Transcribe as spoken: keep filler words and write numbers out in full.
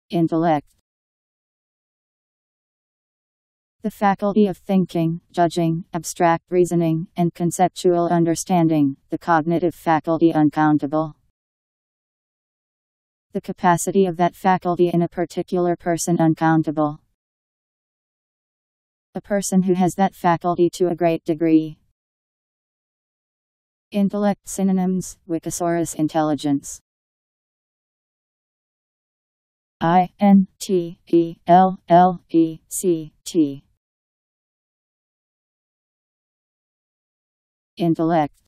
Intellect. The faculty of thinking, judging, abstract reasoning, and conceptual understanding, the cognitive faculty uncountable. The capacity of that faculty in a particular person uncountable. A person who has that faculty to a great degree. Intellect synonyms, Wikisaurus intelligence. I N T E L L E C T. Intellect.